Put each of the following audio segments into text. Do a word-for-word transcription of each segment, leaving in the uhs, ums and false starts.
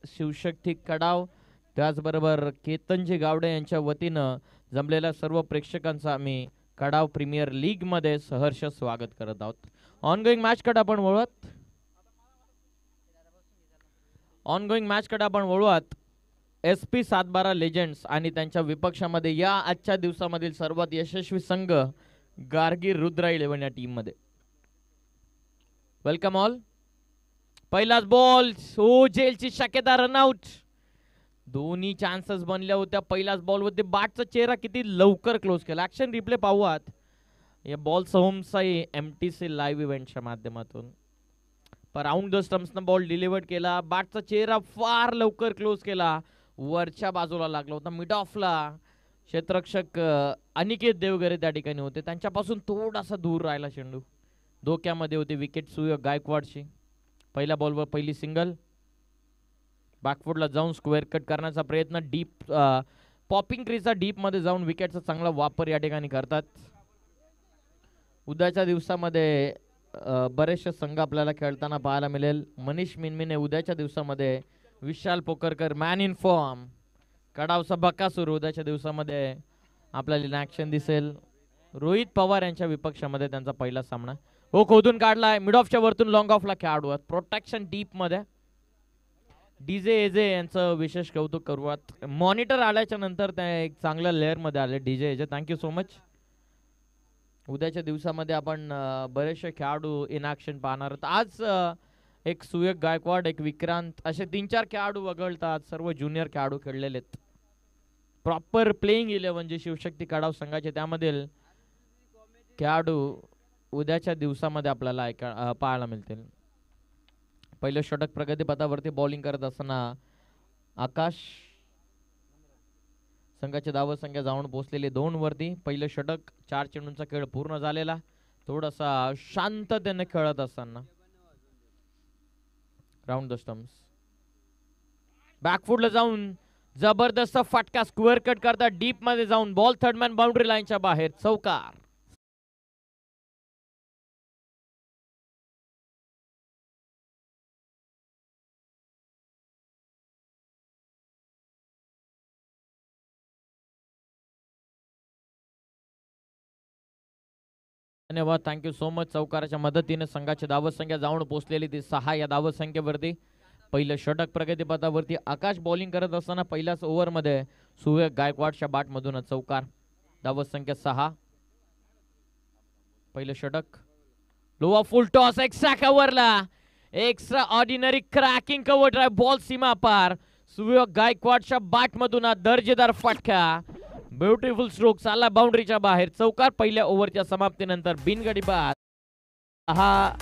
शिवशक्ती कडाव त्याचबरोबर केतनजी गावडे यांच्या वतीनं जमलेल्या सर्व प्रेक्षकांचा आम्ही कडाव प्रीमियर लीग मध्ये सहर्ष स्वागत करत आहोत. ऑनगोईंग मॅच कडे आपण वळूयात ऑनगोईंग मॅच कडे आपण वळूयात एस पी सातबारा लेजेंड्स आणि त्यांच्या विपक्षामध्ये या आजच्या दिवसामधील सर्वात यशस्वी संघ गार्गी रुद्रा इलेव्हन या टीम मध्ये. Welcome all. पहिलाच बॉल ओ जेलची शक्यता रनआउट. दोन्ही चान्सेस बनल्या होत्या. पहिल्याच बॉल वरती बाटचा चेहरा किती लवकर क्लोज केला. ऍक्शन रिप्ले पाहूयात या बॉल सोमसाई एमटीसी लाईव्ह इव्हेंटच्या माध्यमातून. पर राऊंड द स्टम्प्स न बॉल डिलिव्हर्ड केला. बाटचा चेहरा फार लवकर क्लोज केला. वरच्या बाजूला लागला होता मिड ऑफला. क्षेत्ररक्षक अनिकेत देवगरे त्या ठिकाणी होते. त्यांच्यापासून थोडासा दूर राहिला चेंडू. धोक्यामध्ये होते विकेट सुयोग गायकवाडची. पहिल्या बॉलवर पहिली सिंगल. बॅकफुटला जाऊन स्क्वेअर कट करण्याचा प्रयत्न. डीप पॉपिंग क्रीजचा डीप मध्ये जाऊन विकेटचा चांगला वापर या ठिकाणी करतात. उद्याच्या दिवसामध्ये बरेचसे संघ आपल्याला खेळताना पाहायला मिळेल. मनीष मिनमिने उद्याच्या दिवसामध्ये. Vishal Pokharkar man in form. कडावचा बकासूर उद्याच्या दिवसामध्ये आपल्याला इन ऍक्शन दिसेल. रोहित पवार यांच्या विपक्षामध्ये त्यांचा पहिला सामना. हो खोदून काढलाय. मिड ऑफच्या वरतून लॉंग ऑफला खेळाडू. प्रोटेक्शन डीप मध्ये. डीजे एजे यांचं विशेष कौतुक करूयात. मॉनिटर आल्याच्या नंतर त्या एक चांगल्या लेअर मध्ये आले DJ AJ. Thank you so much. उद्याच्या दिवसामध्ये आपण बरेचसे खेळाडू इन ऍक्शन पाहणार आहोत. आज एक सुयोग गायकवाड एक विक्रांत असे तीन चार खेळाडू वगळतात. सर्व ज्युनियर खेळाडू खेळलेले आहेत. प्रॉपर प्लेइंग इलेव्हन जे शिवशक्ती कडाव संघाचे त्यामधील खेळाडू उद्याच्या दिवसामध्ये आपल्याला ऐका पाहायला मिळतील. पहिलं षटक प्रगतीपथावरती बॉलिंग करत असताना आकाश. संघाची धाव संख्या जाऊन पोहोचलेली दोन वरती. पहिलं षटक. चार चेंडूंचा खेळ पूर्ण झालेला. थोडासा शांततेने खेळत असताना राऊंड द स्टम्प्स. बॅकफुटला जाऊन जबरदस्त फटका. स्क्वेअर कट करता डीप मध्ये जाऊन बॉल थर्ड मॅन बाउंड्री लाईनच्या बाहेर. चौकार. धन्यवाद. Thank you so much. चौकाराच्या मदतीने संघाची धावत संख्या जाऊन पोहोचलेली ती सहा या धावत संख्येवरती. पहिलं षटक प्रगतीपथावरती. आकाश बॉलिंग करत असताना पहिल्याच ओव्हर मध्ये सुयोग गायकवाडच्या बॅट मधून चौकार. धावत संख्या सहा. पहिलं षटक. लोवा फुल टॉस. एक्स्ट्रा कव्हरला. Extra ordinary cracking cover drive. Ball सीमा पार. सुयोग गायकवाडच्या बॅट मधून दर्जेदार फटका. Beautiful stroke. चालला बाउंड्रीच्या बाहेर. चौकार. पहिल्या ओव्हरच्या समाप्तीनंतर बिनगडी बाद. हा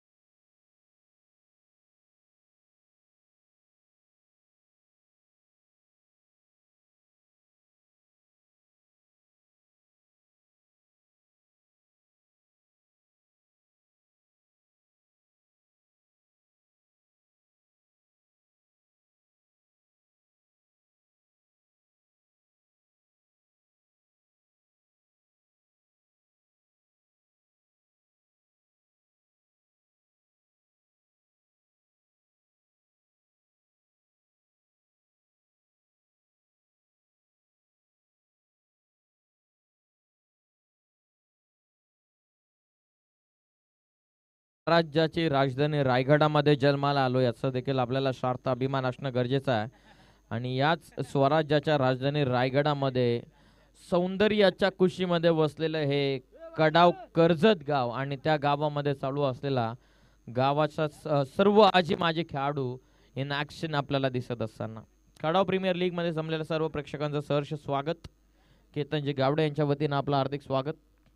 राज्याची राजधानी रायगडामध्ये जन्माला आलो याचा देखील आपल्याला स्वार्थ अभिमान असणं गरजेचं आहे. आणि याच स्वराज्याच्या राजधानी रायगडामध्ये सौंदर्याच्या कुशीमध्ये वसलेलं हे कडाव कर्जत गाव आणि त्या गावामध्ये चालू असलेला गावाचा सर्व आजी माझे खेळाडू इन ऍक्शन आपल्याला दिसत असताना. कडाव प्रीमियर लीग मध्ये जमलेल्या सर्व प्रेक्षकांचं सहर्ष स्वागत. केतनजी गावडे यांच्या वतीनं आपलं हार्दिक स्वागत.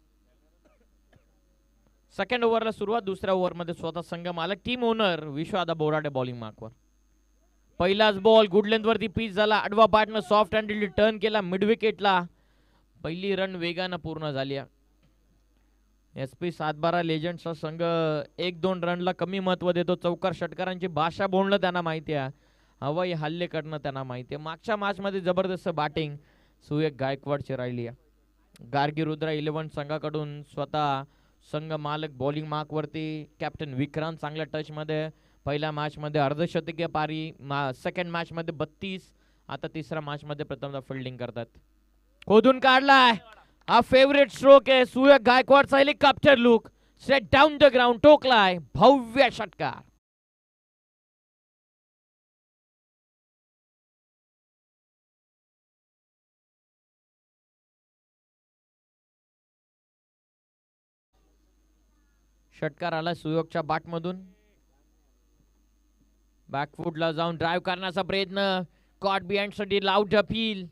सेकंड ओव्हरला सुरुवात. दुसऱ्या ओव्हरमध्ये स्वतः संघ मालक team owner Vishwada Borade bowling मार्कवर. पहिलाच बॉल गुड लेंथ वरती पिच झाला. आडवा बॅटनं सॉफ्ट हँडली टर्न केला मिड विकेटला. पहिली रन वेगानं पूर्ण झाली. एस पी सातबारा लेजंड्सचा संघ एक दोन रनला कमी महत्व देतो. चौकार षटकारांची भाषा बोलणं त्यांना माहिती आहे. हवाई हल्ले करणं त्यांना माहिती आहे. मागच्या मॅच मध्ये जबरदस्त बॅटिंग सुयोग गायकवाडची राहिली आहे. गार्गी रुद्रा इलेव्हन संघाकडून स्वतः संघ मालक बॉलिंग मार्क वरती. कॅप्टन विक्रांत चांगल्या टच मध्ये. पहिल्या मॅच मध्ये अर्धशतकीय पारी, सेकंड मॅच मध्ये बत्तीस, आता तिसऱ्या मॅच मध्ये प्रथमदा फिल्डिंग करतात. खोदून काढलाय, हा फेवरेट स्ट्रोक आहे सूर्य गायकवाडचा. Helicopter look set down the ground, टोकलाय, भव्य षटकार. षटकार आला सुयोगच्या बॅटमधून. बॅकफुटला जाऊन ड्राइव्ह करण्याचा प्रयत्न, कॉट बिहाइंड साठी लाऊड अपील.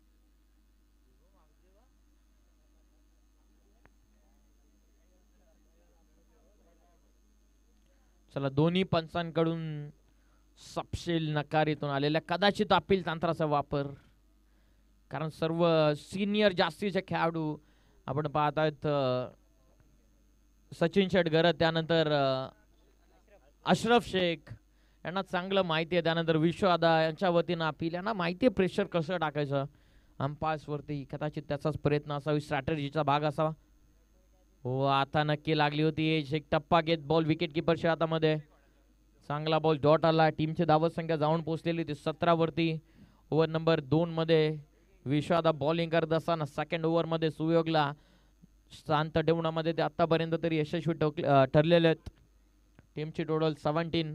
चला, दोन्ही पंचांकडून सपशेल नकारीतून आलेल्या कदाचित अपील तंत्राचा वापर, कारण सर्व सिनियर जास्तीचे खेळाडू आपण पाहत आहेत. सचिन शेटगर, त्यानंतर अशरफ शेख यांना चांगलं माहिती आहे. त्यानंतर विश्वदादा यांच्या वतीनं अपील, यांना माहिती आहे प्रेशर कसं टाकायचं अंपायर्स वरती. कदाचित त्याचाच प्रयत्न असावी, स्ट्रॅटेजीचा भाग असावा. हो, आता नक्की लागली होती. एक टप्पा घेत बॉल विकेट किपरच्या हातामध्ये. चांगला बॉल डॉट आला. टीमची धावत संख्या जाऊन पोहोचलेली ती सतरा वरती. ओव्हर नंबर दोन मध्ये विश्वादा बॉलिंग करत असताना सेकंड ओव्हर मध्ये सुयोगला शांत ठेवण्यामध्ये ते आतापर्यंत तरी यशस्वी ठरलेले आहेत. टीमची total seventeen.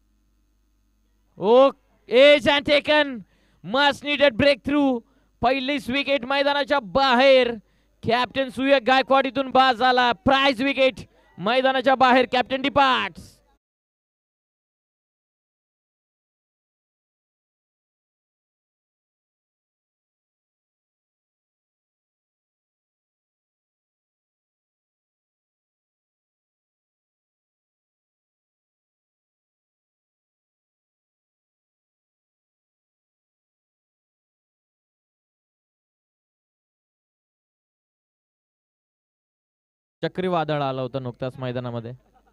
Oh edge and taken, much needed breakthrough. पहिलीच विकेट मैदानाच्या बाहेर. कॅप्टन सूर्य गायकवाड इथून बाद झाला. प्राइज विकेट मैदानाच्या बाहेर. Captain departs. चक्रीवादळ आलं होतं नुकताच मैदानामध्ये.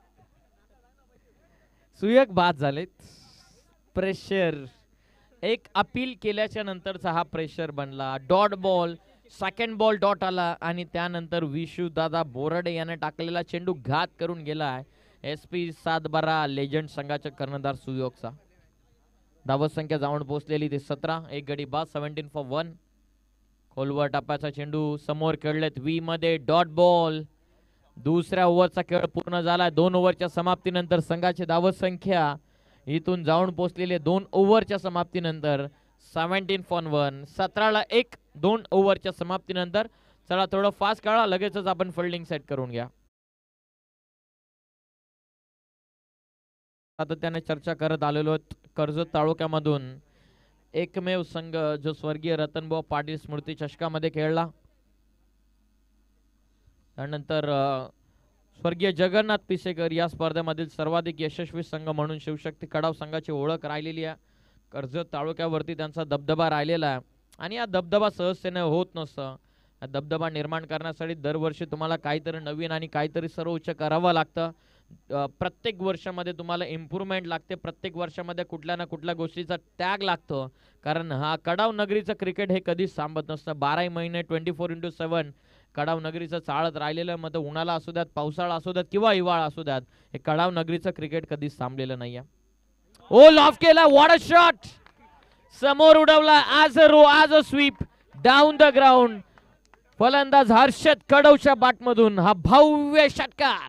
सुयोग बाद झालेत. प्रेशर, एक अपील केल्याच्या नंतरचा हा प्रेशर बनला. Dot ball, second ball dot आला आणि त्यानंतर विशुदादा बोराडे याने टाकलेला चेंडू घात करून गेलाय एस पी सात बारा लेजंड संघाच्या कर्णधार सुयोगचा. धावत संख्या जाऊन पोहोचलेली ते सतरा. एक गडी बाद, सेव्हन्टीन फॉर वन. खोलवर टप्प्याचा चेंडू समोर खेळलेत वी मध्ये. Dot ball. दुसऱ्या ओव्हरचा खेळ पूर्ण झाला. दोन ओव्हरच्या समाप्तीनंतर संघाची धावत संख्या इथून जाऊन पोहोचलेली दोन ओव्हरच्या समाप्तीनंतर सेव्हन्टीन फॉर वन. सतराला एक दोन ओव्हरच्या समाप्तीनंतर. चला, थोडं फास्ट काढा, लगेचच आपण फिल्डिंग सेट करून घ्या. आता त्याने चर्चा करत आलेलो कर्जत तालुक्यामधून एकमेव संघ जो स्वर्गीय रतनभाऊ पाटील स्मृती चषकामध्ये खेळला. त्यानंतर स्वर्गीय जगन्नाथ पिसेकर या स्पर्धेमधील सर्वाधिक यशस्वी संघ म्हणून शिवशक्ती कडाव संघाची ओळख राहिलेली आहे. कर्जत तालुक्यावरती त्यांचा दबदबा राहिलेला आहे आणि हा दबदबा सहजतेने होत नसतं. हा दबदबा निर्माण करण्यासाठी दरवर्षी तुम्हाला काहीतरी नवीन आणि काहीतरी सर्वोच्च करावं लागतं. प्रत्येक वर्षामध्ये तुम्हाला इम्प्रूव्हमेंट लागते. प्रत्येक वर्षामध्ये कुठल्या ना कुठल्या गोष्टीचा त्याग लागतो, कारण हा कडाव नगरीचं क्रिकेट हे कधीच थांबत नसतं. बाराही महिने twenty four into seven Kadav नगरीचं चालत राहिलेलं. मग उन्हाळा असू द्यात, पावसाळा असू द्यात किंवा हिवाळा असू द्यात, हे कडाव नगरीचं क्रिकेट कधीच थांबलेलं नाहीये. ओ लॉफ केला, व्हॉट अ शॉट. समोर उडवला. आज अ रो, आज अ स्वीप डाऊन द ग्राउंड. फलंदाज हर्षद कडवच्या बॅटमधून हा भव्य षटकार.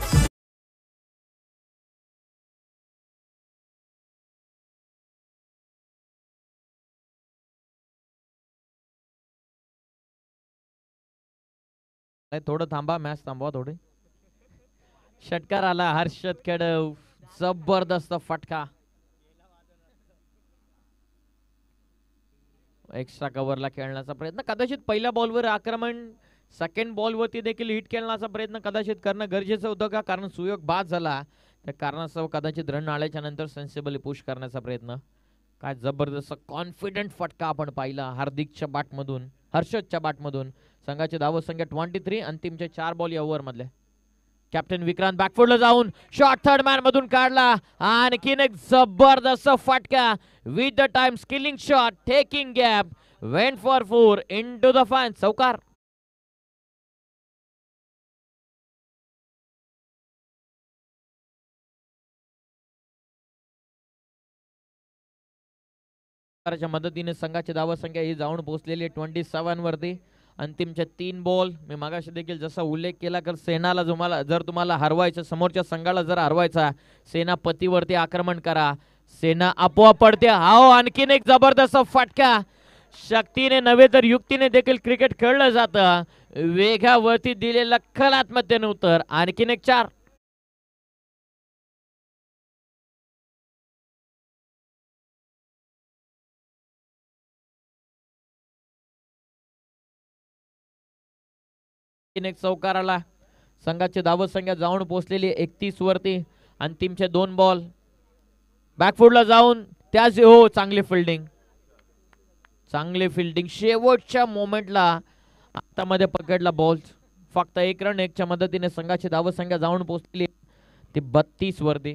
थोडं थांबा, मॅच थांबवा थोडे. षटकार आला हर्षद कडव. जबरदस्त फटका. एक्स्ट्रा कव्हरला खेळण्याचा प्रयत्न, कदाचित पहिल्या बॉलवर आक्रमण, सेकंड बॉलवरती देखील हिट खेळण्याचा प्रयत्न कदाचित करणं गरजेचं होतं का, कारण सुयोग बाद झाला त्या कारणास्तव कदाचित रन आल्याच्या नंतर सेन्सिबली पुश करण्याचा प्रयत्न. काय जबरदस्त कॉन्फिडंट फटका आपण पाहिला हार्दिकच्या बॅटमधून, हर्षदच्या बॅटमधून. संघाची धावत संख्या ट्वेंटी थ्री. अंतिमचे चार बॉल या ओव्हर मधले. कॅप्टन विक्रांत बॅकफुटला जाऊन शॉट थर्ड मॅन मधून काढला. आणखीन एक जबरदस्त फटका with the time skilling shot, taking gap, went for four into the fan. चौकार. च्या मदतीने संघाची धावा संख्या ही जाऊन पोहोचलेली आहे ट्वेंटी सेवन वरती. अंतिमचे तीन बॉल. मी मागाशी देखील जसा उल्लेख केला तर सेनाला तुम्हाला जर तुम्हाला हरवायचं, समोरच्या संघाला जर हरवायचा, सेनापतीवरती आक्रमण करा. सेना आपोआप पडते. हाओ, आणखीन एक जबरदस्त फटका. शक्तीने नव्हे तर युक्तीने देखील क्रिकेट खेळलं जातं. वेगावरती दिलेलं कलात्मकतेने उत्तर. आणखीन एक चार. एक चौकार आला. संघाची धावत संख्या जाऊन पोहोचलेली एकतीस वरती. अंतिमचे दोन बॉल. बॅकफुटला जाऊन त्याच हो, चांगली फिल्डिंग, चांगली फिल्डिंग शेवटच्या मोमेंटला हातामध्ये पकडला बॉल. फक्त एक रन एकच्या मदतीने संघाची धावत संख्या जाऊन पोहोचलेली ती बत्तीस वरती.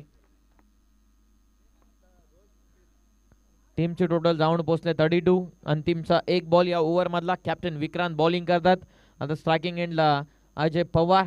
टीमची टोटल जाऊन पोहोचले थर्टी टू. अंतिमचा एक बॉल या ओव्हर मधला. कॅप्टन विक्रांत बॉलिंग करतात. आता स्ट्रायकिंग एंडला अजय पवार.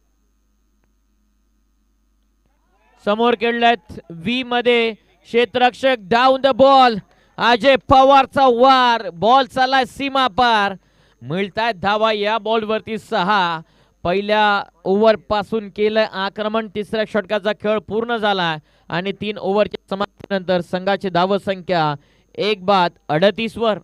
समोर खेळल्यात वी मध्ये क्षेत्ररक्षक डाऊन द बॉल. अजय पवारचा वार. बॉल चाललाय सीमा पार. मिळतायत धावा या बॉल वरती सहा. पहिल्या ओव्हर पासून केलं आक्रमण. तिसऱ्या षटकाचा खेळ पूर्ण झाला आणि तीन ओव्हरच्या समाप्तीनंतर संघाची धाव संख्या एक बाद अडतीस वर.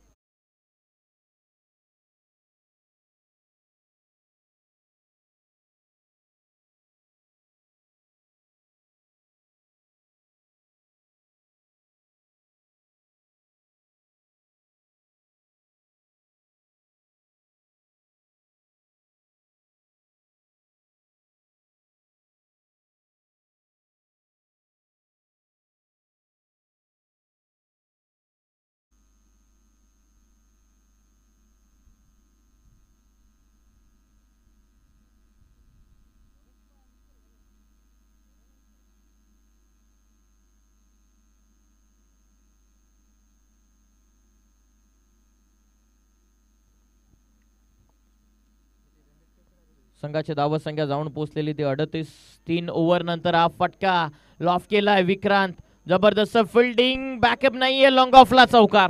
संघाची धाव संख्या जाऊन पोहोचलेली ती अडतीस. तीन ओव्हर नंतर हा फटका लॉफ केलाय विक्रांत. जबरदस्त फिल्डिंग. बॅकअप नाहीये. लॉंग ऑफला चौकार.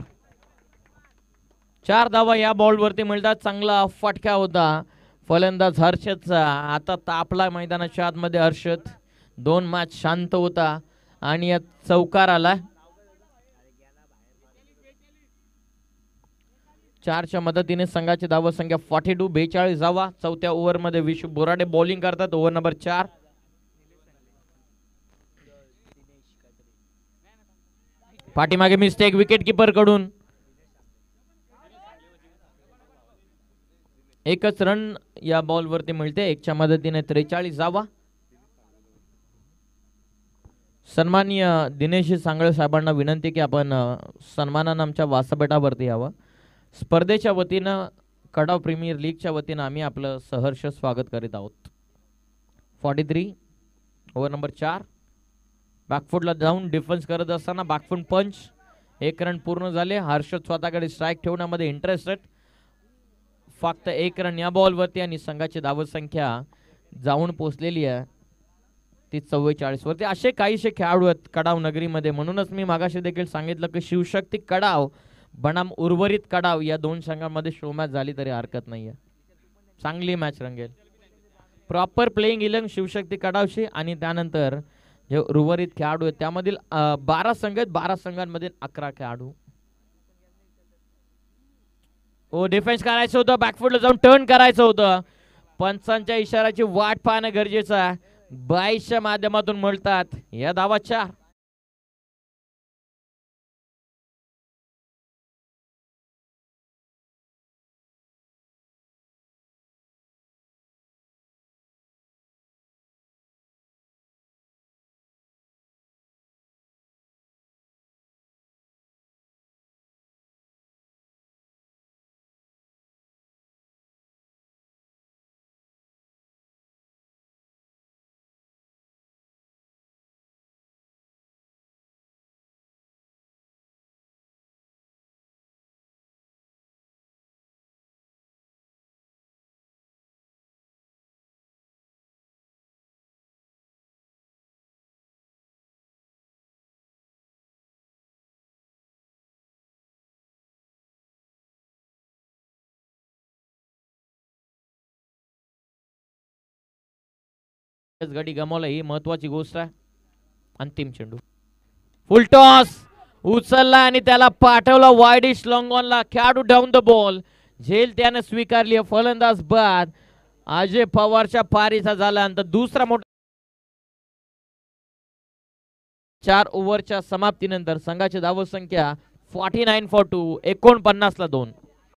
चार धावा या बॉल वरती मिळतात. चांगला फटका होता फलंदाज हर्षदचा. आता तापला मैदानाच्या आतमध्ये हर्षद. दोन मॅच शांत होता आणि या चौकार आला. चारच्या मदतीने संघाची धाव संख्या फॉर्टी टू. बेचाळीस धावा. चौथ्या ओव्हर मध्ये विशू बोराडे बॉलिंग करतात. ओव्हर नंबर चार. पाठीमागे मिस्टेक विकेट किपर कडून. एकच रन या बॉल वरती मिळते. एकच्या मदतीने त्रेचाळीस धावा. सन्माननीय दिनेश सांगळे साहेबांना विनंती की आपण सन्मानानं आमच्या व्यासपीठावरती यावं. स्पर्धेच्या वतीनं कडाव प्रीमियर लीगच्या वतीनं आम्ही आपलं सहर्ष स्वागत करीत आहोत. Forty three. ओव्हर नंबर चार. बॅकफुटला जाऊन डिफेन्स करत असताना बॅकफुट पंच. एक रन पूर्ण झाले. हर्षद स्वतःकडे स्ट्राईक ठेवण्यामध्ये इंटरेस्टेड. फक्त एक रन या बॉलवरती आणि संघाची धाव संख्या जाऊन पोहोचलेली आहे ती चव्वेचाळीस वरती. असे काहीसे खेळाडू आहेत कडाव नगरीमध्ये. म्हणूनच मी मागाशी देखील सांगितलं की शिवशक्ती कडाव बनाम उर्वरित कडाव या दोन संघांमध्ये शो मॅच झाली तरी हरकत नाहीये. चांगली मॅच रंगेल. प्रॉपर प्लेइंग इलेव्हन शिवशक्ती कडावशी आणि त्यानंतर जे उर्वरित खेळाडू आहेत त्यामधील बारा संघ आहेत. बारा संघांमधील अकरा खेळाडू. ओ, डिफेन्स करायचं होतं. बॅकफुटला जाऊन टर्न करायचं होतं. पंचांच्या इशाऱ्याची वाट पाहणं गरजेचं आहे. बाईसच्या माध्यमातून मिळतात या धावा चार. गडी गमावला ही महत्वाची गोष्ट आहे. अंतिम चेंडू फुल टॉस उचलला आणि त्याला पाठवला वाईडिश लॉंगॉनला. खेळाडू डाऊन द बॉल. झेल त्याने स्वीकारली. फलंदाज बाद. अजय पवारच्या पारीचा झाल्यानंतर दुसरा मोठा चार ओव्हरच्या समाप्तीनंतर संघाची धाव संख्या फॉर्टी नाईन फॉर टू एकोणपन्नास ला दोन.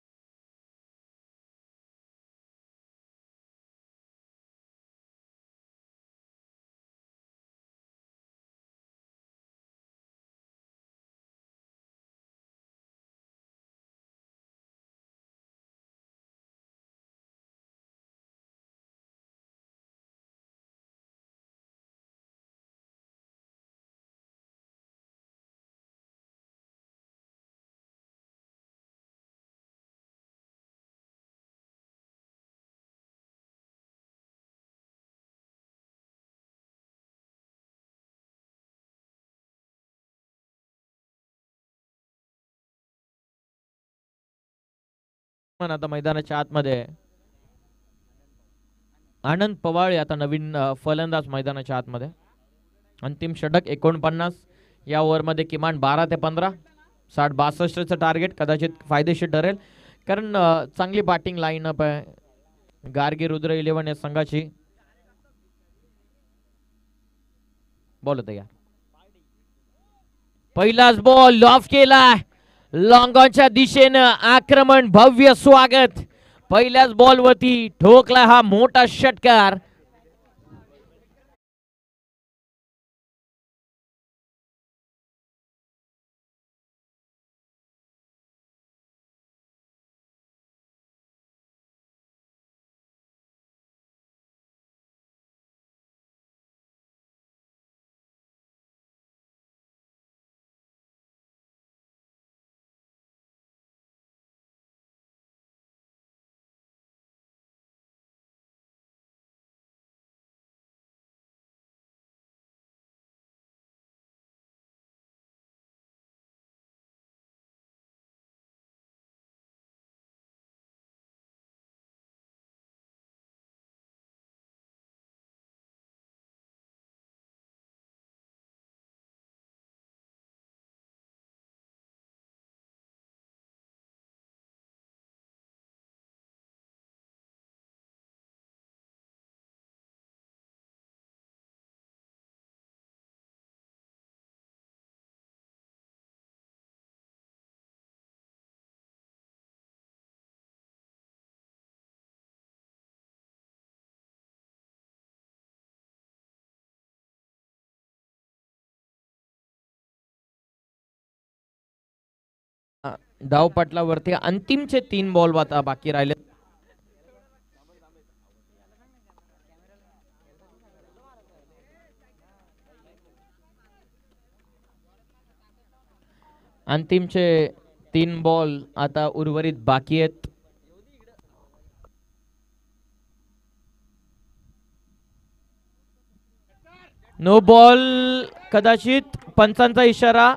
आता मैदानाच्या आतमध्ये आनंद पवाळे आता नवीन फलंदाज मैदानाच्या आतमध्ये. अंतिम षटक एकोणपन्नास या ओव्हरमध्ये किमान बारा ते पंधरा साठ बासष्टचं टार्गेट कदाचित फायदेशीर ठरेल कारण चांगली बॅटिंग लाईनअप आहे. गार्गी रुद्र इलेव्हन या संघाची. बॉल होता या पहिलाच बॉल लॉफ केला. लॉंगॉनच्या दिशेनं आक्रमण भव्य स्वागत. पहिल्याच बॉलवरती ठोकला हा मोठा षटकार. धावपटलावरती अंतिमचे तीन बॉल आता बाकी राहिले. अंतिमचे तीन बॉल आता उर्वरित बाकी आहेत. नो बॉल कदाचित पंचांचा इशारा.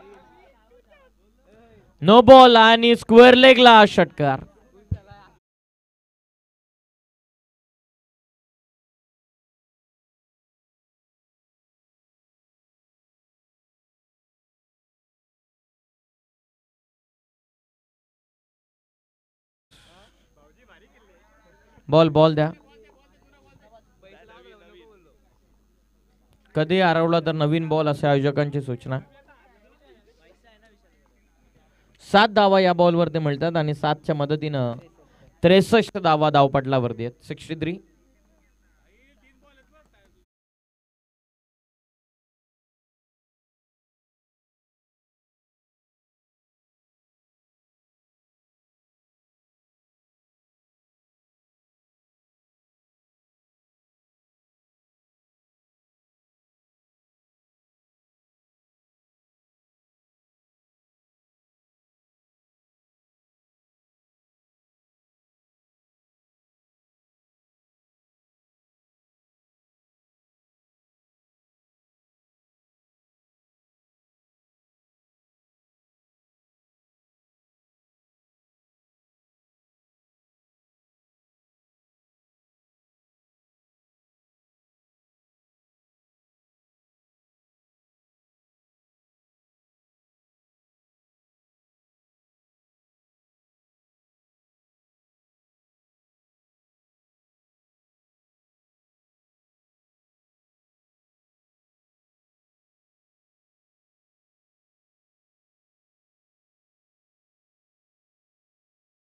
नो बॉल आणि स्क्वेअर लेगला षटकार. बॉल बॉल द्या. कधी हरवला तर नवीन बॉल असे आयोजकांची सूचना. सात धावा या बॉलवरती मिळतात आणि सातच्या मदतीनं त्रेसष्ट धावा धावपटलावरती आहेत. सिक्स्टी थ्री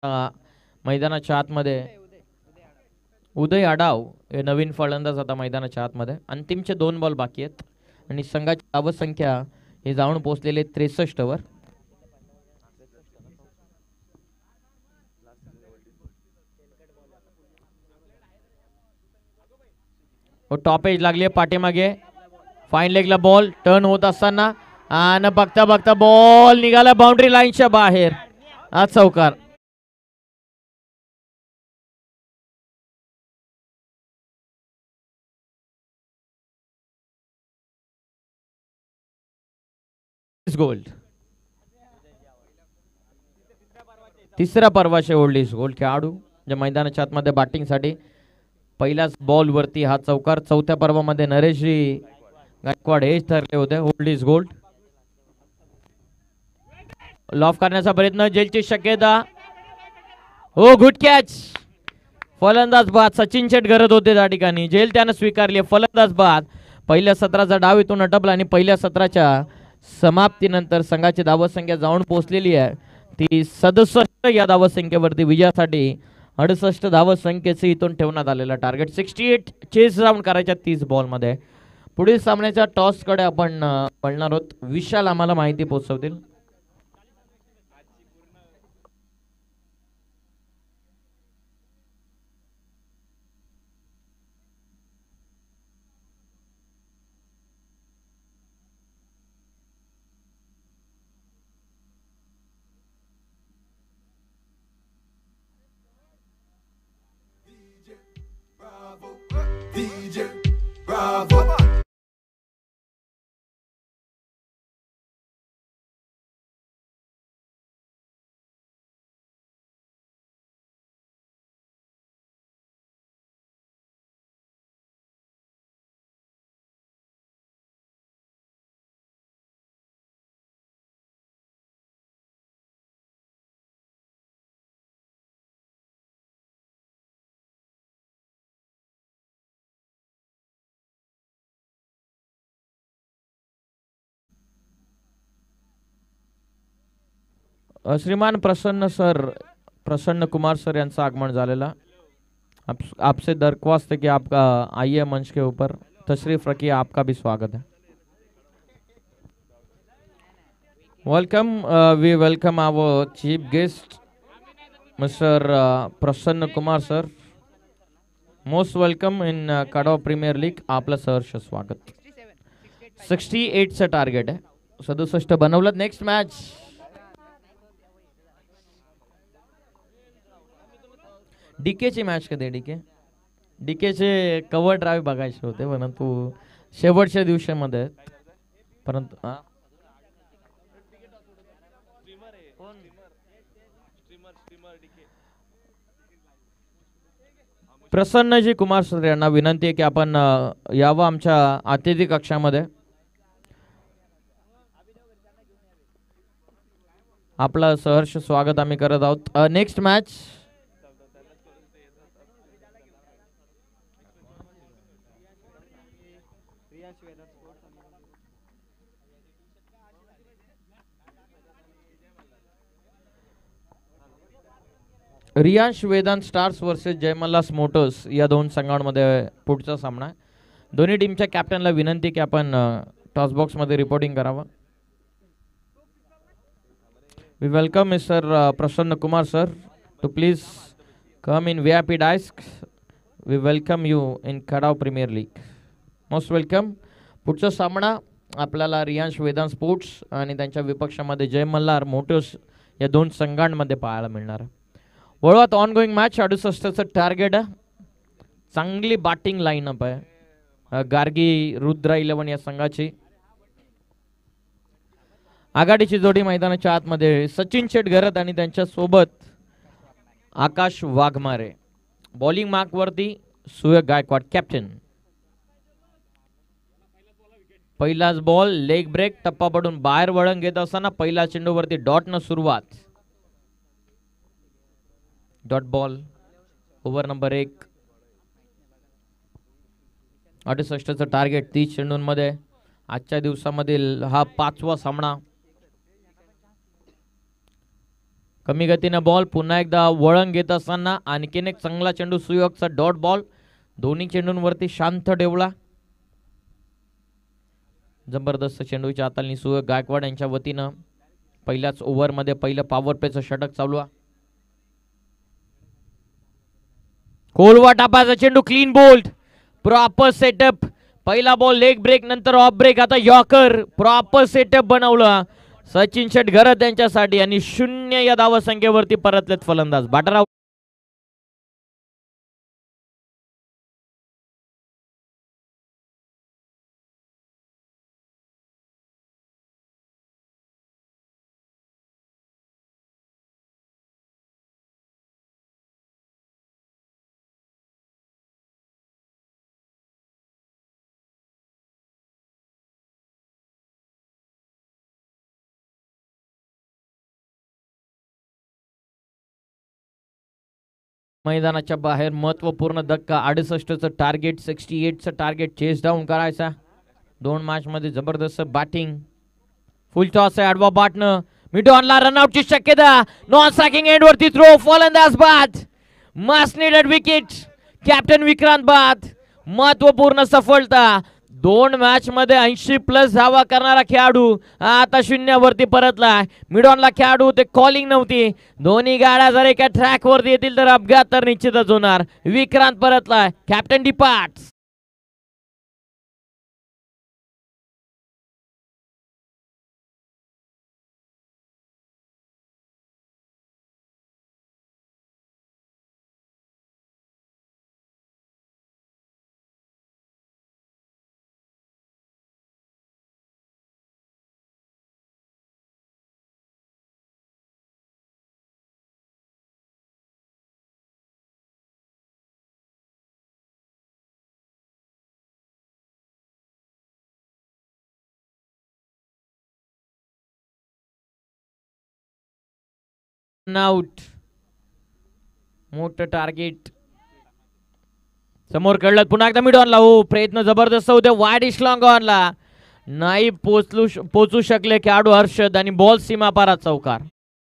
अ, मैदानाच्या आतमध्ये उदय आडाव हे नवीन फलंदाज आता मैदानाच्या आतमध्ये. अंतिमचे दोन बॉल बाकी आहेत आणि संघाची धावसंख्या हे जाऊन पोहोचलेले त्रेसष्ट वर. टॉप एज लागली आहे पाठीमागे. फाईन लेगला बॉल टर्न होत असताना आणि बघता बघता बॉल निघाला बाउंड्री लाईनच्या बाहेर. आज चौकार. गोल्ड तिसऱ्या पर्वाचे ओल्ड इज गोल्ड खेळाडू ज्या मैदानाच्या आतमध्ये बॅटिंगसाठी. पहिल्याच बॉल वरती हा चौकार. चौथ्या पर्वामध्ये नरेशजी गायकवाड हेच ठरले होते ओल्ड इज गोल्ड. लॉफ करण्याचा प्रयत्न, जेलची शक्यता. हो गुड कॅच. फलंदाज बाद. सचिन शेट गरज होते त्या ठिकाणी. जेल त्यानं स्वीकारली. फलंदाज बाद. पहिल्या सत्राचा डाव इथून अटपला आणि पहिल्या सत्राच्या समाप्तीनंतर संघाची धावसंख्या जाऊन पोहोचलेली आहे ती सदुसष्ट या धावसंख्येवरती. विजयासाठी अडुसष्ट धावसंख्येचे इथून ठेवण्यात आलेला target. Sixty eight chase round करायच्या तीस बॉलमध्ये. पुढील सामन्याच्या टॉसकडे आपण पळणार आहोत. विशाल आम्हाला माहिती पोहोचवतील. श्रीमान प्रसन्न सर, प्रसन्न कुमार सर यांचं आगमन झालेला. आप, आपसे दरख्वास्त है कि आपका आइए मंच के ऊपर तशरीफ रखिए. आपका भी स्वागत है. Welcome. We welcome our chief guest mister Prasanna Kumar sir. Most welcome in Kadav premier league. आपलं सहर्ष स्वागत. सिक्स्टी एटचं टार्गेट आहे. सदुसष्ट बनवलं. नेक्स्ट मॅच डीकेची मॅच कधी. डीके डीकेचे कव्हर ड्राईव्ह बघायचे होते परंतु शेवटच्या दिवसामध्ये. परंतु प्रसन्नजी कुमार सर यांना विनंती आहे की आपण यावं आमच्या अतिथी कक्षामध्ये. आपलं सहर्ष स्वागत आम्ही करत आहोत. Next match Riyansh Vedant stars versus Jaymallas motors या दोन संघांमध्ये पुढचा सामना आहे. दोन्ही टीमच्या कॅप्टनला विनंती की आपण टॉस बॉक्समध्ये रिपोर्टिंग करावं. We welcome mister Prasanna Kumar sir to please come in V I P dais. We welcome you in Kadav premier league. Most welcome. पुढचा सामना आपल्याला रियांश वेदांत स्पोर्ट्स आणि त्यांच्या विपक्षामध्ये जय मल्हार मोटर्स या दोन संघांमध्ये पाहायला मिळणार. वळवात ऑन गोईंग मॅच. अडुसष्टचं टार्गेट आहे. चांगली बॅटिंग लाईनअप आहे गार्गी रुद्र इलेव्हन या संघाची. आघाडीची जोडी मैदानाच्या आतमध्ये सचिन शेट गरत आणि त्यांच्या सोबत आकाश वाघमारे. बॉलिंग मार्क वरती सुयोग गायकवाड कॅप्टन. पहिलाच बॉल लेग ब्रेक. टप्पा पडून बाहेर वळण घेत असताना पहिला चेंडूवरती डॉट न सुरुवात. Dot ball. ओव्हर नंबर एक. अडुसष्टचं टार्गेट तीस चेंडूंमध्ये. आजच्या दिवसामधील हा पाचवा सामना. कमी गतीनं बॉल पुन्हा एकदा वळण घेत असताना आणखीन एक चांगला चेंडू सुयोगचा डॉट बॉल. दोन्ही चेंडूंवरती शांत डेवला. जबरदस्त चेंडूच्या हाताळणी सुयोग गायकवाड यांच्या वतीनं पहिल्याच ओव्हरमध्ये पहिलं पॉवर प्लेचं षटक चालू आहे. कोलवा टापाचा चेंडू क्लीन बोल्ड प्रॉपर सेटअप. पहिला बॉल लेग ब्रेक नंतर ऑफ ब्रेक आता यॉर्कर प्रॉपर सेटअप बनवलं सचिन शेट घरत यांच्यासाठी आणि शून्य या धावा संख्येवरती परतलेत फलंदाज. बाटराव मैदानाच्या बाहेर महत्वपूर्ण धक्का. अडुसष्टचं टार्गेट सिक्स्टी एटचं टार्गेट चेस डाऊन करायचा. दोन मॅच मध्ये जबरदस्त बॅटिंग. फुल टॉस आहे आडवा बाटनं मिडॉनला रनआउटची शक्यता. नॉन स्ट्रायकिंग एंड वरती थ्रो फलंदाज बाद. Must needed wicket. Captain Vikrant बाद. महत्वपूर्ण सफलता. दोन मॅच मध्ये ऐंशी प्लस धावा करणारा खेळाडू आता शून्यावरती परतला. मिडॉनला खेळाडू ते कॉलिंग नव्हती. दोन्ही गाड्या जर एका ट्रॅक वरती येतील तर अपघात तर निश्चितच होणार. विक्रांत परतलाय. Captain departs. आउट. मोठं टार्गेट समोर कळलं. पुन्हा एकदा मिडॉनला. हो प्रयत्न जबरदस्त होते. वाईड इशलॉंग ऑनला नाही पोचलू पोचू शकले खेळाडू हर्षद आणि बॉल सीमापारात चौकार.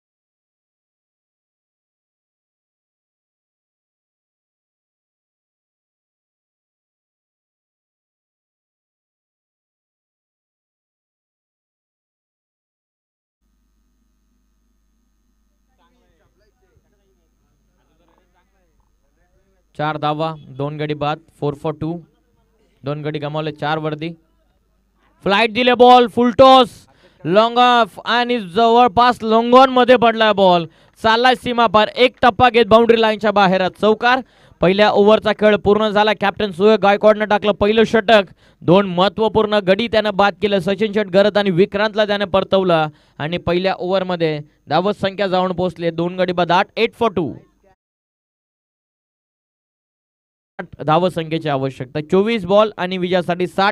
चार धावा दोन गडी बाद. Four for two. दोन गडी गमावले चार वरती. फ्लाइट दिले ball. Full toss long off आणि जवळपास लॉंगॉन मध्ये पडला बॉल. चाललाय सीमा पार. एक टप्पा घेत बाउंड्री लाईनच्या बाहेर चौकार. पहिल्या ओव्हरचा खेळ पूर्ण झाला. कॅप्टन सुयोग गायकवाडनं टाकलं पहिलं षटक. दोन महत्वपूर्ण गडी त्यानं बाद केलं. सचिन शेट घरत आणि विक्रांतला त्याने परतवलं आणि पहिल्या ओव्हरमध्ये धावत संख्या जाऊन पोहोचले. दोन गडी बाद आठ. Eight for two. धाव संख्येची आवश्यकता. चोवीस बॉल आणि विजयासाठी साठ.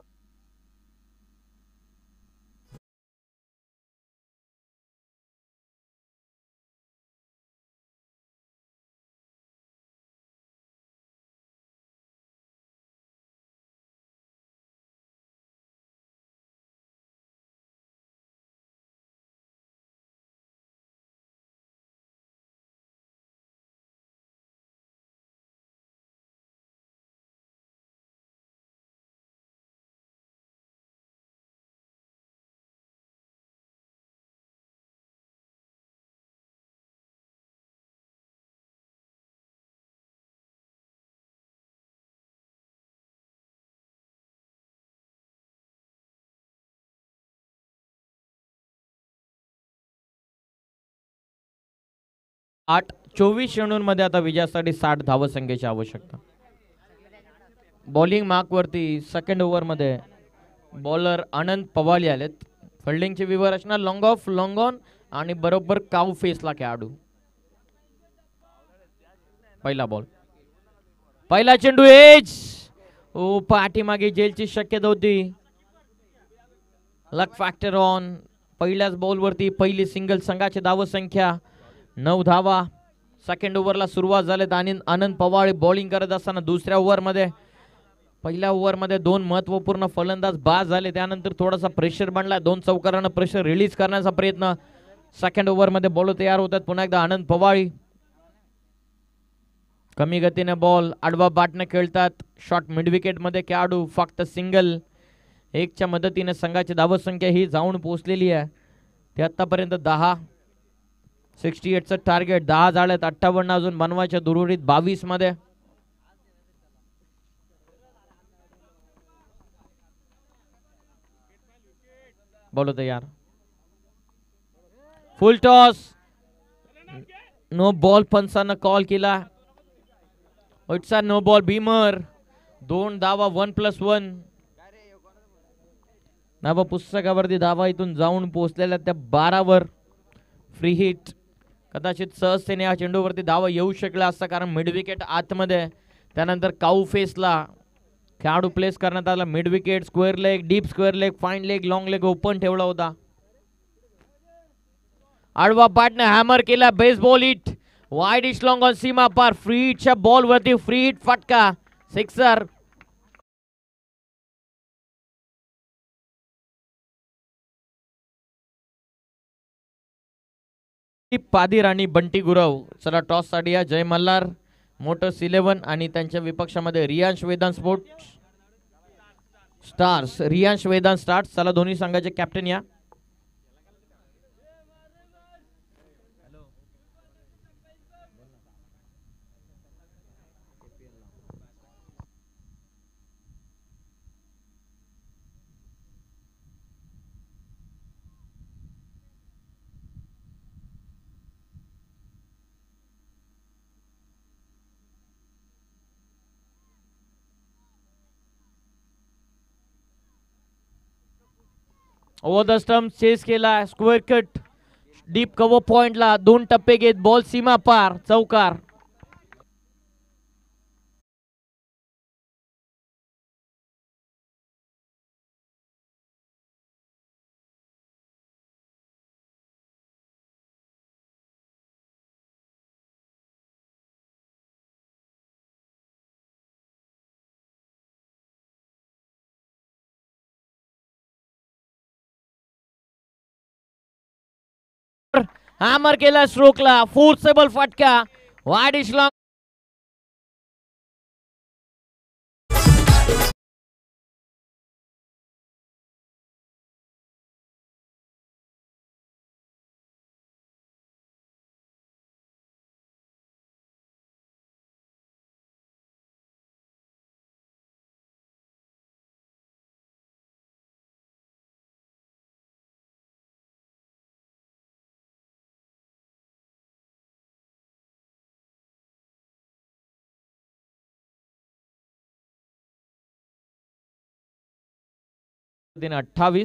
आठ. चोवीस चेंडूंमध्ये आता विजयासाठी साठ धाव संख्येची आवश्यकता. बॉलिंग मार्क वरती सेकंड ओव्हर मध्ये बॉलर आनंद पवाली आलेत. फिल्डिंगची विवरचना लॉंग ऑफ लॉंग ऑन आणि बरोबर काऊ फेसला खेळाडू. पहिला बॉल. पहिला चेंडू एज. ओ पाठीमागे जेलची शक्यता होती. Luck factor on. पहिल्याच बॉल वरती पहिली सिंगल. संघाची धाव संख्या नऊ धावा. सेकंड ओव्हरला सुरुवात झाली. आणि आनंद पवार बॉलिंग करत असताना दुसऱ्या ओव्हरमध्ये पहिल्या ओव्हरमध्ये दोन महत्वपूर्ण फलंदाज बाद झाले. त्यानंतर थोडासा प्रेशर बनला. दोन चौकारांना प्रेशर रिलीज करण्याचा प्रयत्न. सेकंड ओव्हर मध्ये बॉल तयार होतात पुन्हा एकदा आनंद पवाळी. कमी गतीने बॉल आडवा बाटने खेळतात. शॉट मिड विकेट मध्ये खेळाडू फक्त सिंगल एकच्या मदतीने संघाची धावत संख्या ही जाऊन पोहोचलेली आहे. ते आतापर्यंत दहा सिक्स्टी एटचं टार्गेट दहा झालेत. अठ्ठावन्न अजून बनवायच्या दुरुरीत बावीस मध्ये. बोलो तयार. फुल टॉस नो बॉल पंचानं कॉल केला. It's a no ball. Beamer दोन धावा वन प्लस वन. नाव पुस्तकावरती धावा इथून जाऊन पोहोचलेल्या त्या बारावर फ्री हिट. कदाचित सहजतेने या चेंडूवरती धावा येऊ शकला असता कारण मिड विकेट आतमध्ये. त्यानंतर काऊ फेसला खेळाडू प्लेस करण्यात आला. Mid wicket square leg deep square leg fine leg long leg open ठेवला होता. आडवा बॅटने हॅमर केला. Baseball hit wideish long on सीमा पार. फ्री हिटच्या बॉल वरती फ्री हिट फटका सिक्सर. पादीर आणि बंटी गुरव. चला टॉस साठी या जय मल्हार मोटर्स इलेव्हन आणि त्यांच्या विपक्षामध्ये Riyansh Vedant sports stars. Riyansh Vedant stars. चला दोन्ही संघाचे कॅप्टन या. ओव्हर द स्टंप चेस केला. स्क्वेअर कट डीप कव्हर पॉइंटला दोन टप्पे घेत बॉल सीमा पार चौकार. हॅमर केला स्ट्रोकला. फोर्सेबल फटका वाईड इश लॉंग. दिन अठ्ठावीस.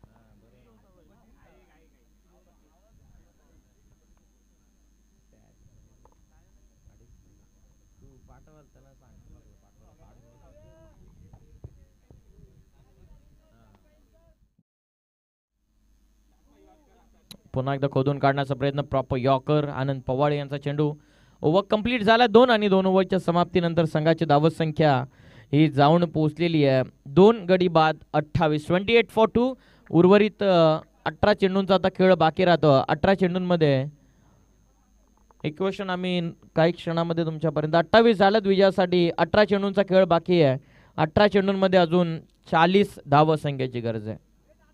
पुन्हा एकदा खोदून काढण्याचा प्रयत्न. प्रॉपर यॉर्कर आनंद पवाळे यांचा चेंडू. ओव्हर कंप्लीट झाला दोन आणि दोन ओव्हरच्या समाप्तीनंतर संघाची धावत संख्या ही जाऊन पोहोचलेली आहे. दोन गडी बाद अठ्ठावीस. Twenty eight for two. उर्वरित अठरा चेंडूंचा आता खेळ बाकी राहतो. अठरा चेंडूंमध्ये एक क्वेश्चन आम्ही काही क्षणामध्ये तुमच्यापर्यंत. अठ्ठावीस झाल्यात विजयासाठी. अठरा चेंडूंचा खेळ बाकी आहे. अठरा चेंडूंमध्ये अजून चाळीस धाव संख्येची गरज आहे.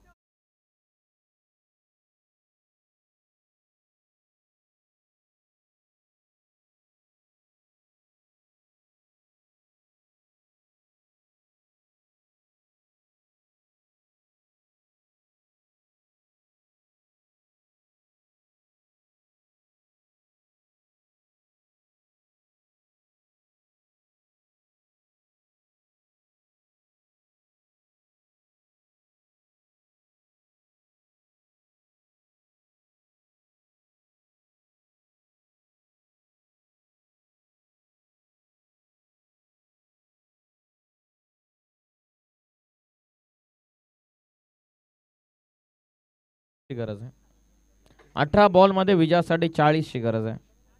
गरज आहे. अठरा बॉल मध्ये विजयासाठी चाळीस ची गरज आहे.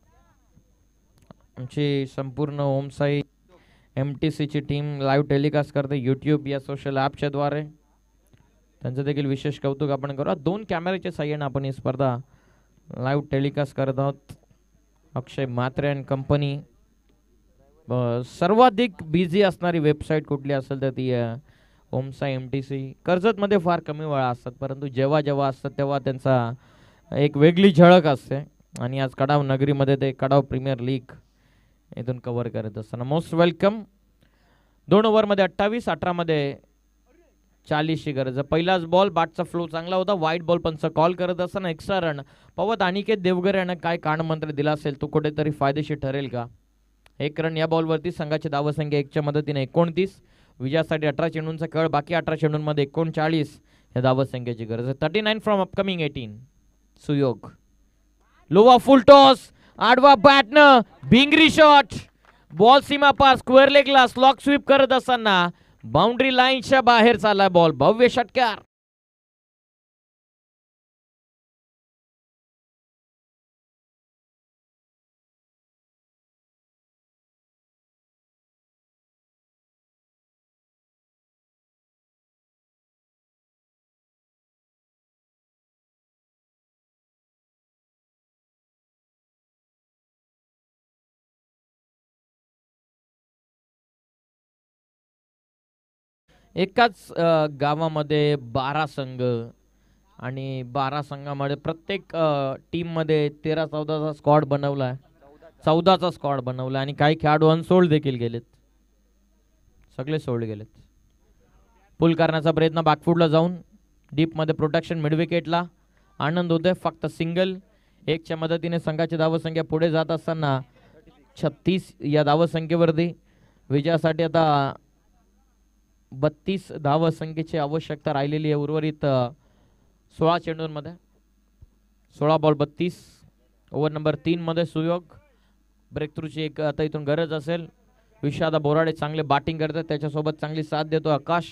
आमची संपूर्ण ओमसाई एम टी सी ची टीम लाईव्ह टेलिकास्ट करते यूट्यूब या सोशल ॲपच्या द्वारे. त्यांचं देखील विशेष कौतुक आपण करू. दोन कॅमेऱ्याच्या साह्याने आपण ही स्पर्धा लाईव्ह टेलिकास्ट करत आहोत अक्षय म्हात्रे अँड कंपनी. सर्वाधिक बिझी असणारी वेबसाईट कुठली असेल तर ती ओमसा एम टी सी. कर्जतमध्ये फार कमी वेळा असतात, परंतु जेव्हा जेव्हा असतात तेव्हा त्यांचा एक वेगळी झळक असते. आणि आज कडाव नगरीमध्ये ते कडाव प्रीमियर लीग इथून कव्हर करत असताना मोस्ट वेलकम. दोन ओव्हरमध्ये अठ्ठावीस, अठरामध्ये चाळीसची गरज. पहिलाच बॉल, बॅटचा फ्लो चांगला होता. वाईट बॉल पंच कॉल करत असताना एक्स्ट्रा रन. पवत अनिकेत देवगरे यानं काय कानमंत्र दिला असेल तो कुठेतरी फायदेशीर ठरेल का? एक रन या बॉलवरती. संघाची धावसंख्या एकच्या मदतीने एकोणतीस. विजयासाठी अठरा चेंडूंचा खेळ बाकी. अठरा चेंडूंमध्ये एकोणचाळीस या धावसंख्येची गरज आहे. Thirty nine from upcoming eighteen. Suyog लोवा फुल टॉस. आडवा बॅटनं भिंगरी शॉट. बॉल सीमा पार स्क्वेअर लेगला स्लॉक स्वीप करत असताना बाउंड्री लाईनच्या बाहेर चालला बॉल. भव्य षटकार. एकाच गावामध्ये बारा संघ आणि बारा संघामध्ये प्रत्येक टीम मध्ये तेरा चौदाचा स्क्वॉड बनवलाय. चौदाचा स्क्वॉड बनवला आणि काही खेळाडू अनसोल्ड देखील गेलेत. सगळे सोल्ड गेलेत. पुल करण्याचा प्रयत्न बॅकफुटला जाऊन डीपमध्ये प्रोटेक्शन मिडविकेटला. आनंद होतोय. फक्त सिंगल. एकच्या मदतीने संघाची धावसंख्या पुढे जात असताना छत्तीस या धावसंख्येवरती. विजयासाठी आता बत्तीस धावसंख्येची आवश्यकता राहिलेली आहे. उर्वरित सोळा चेंडूंमध्ये सोळा बॉल बत्तीस. ओव्हर नंबर तीन मध्ये सुयोग. ब्रेक थ्रूची एक आता इथून गरज असेल. विषादा बोराडे चांगले बॅटिंग करतात, त्याच्यासोबत चांगली साथ देतो आकाश.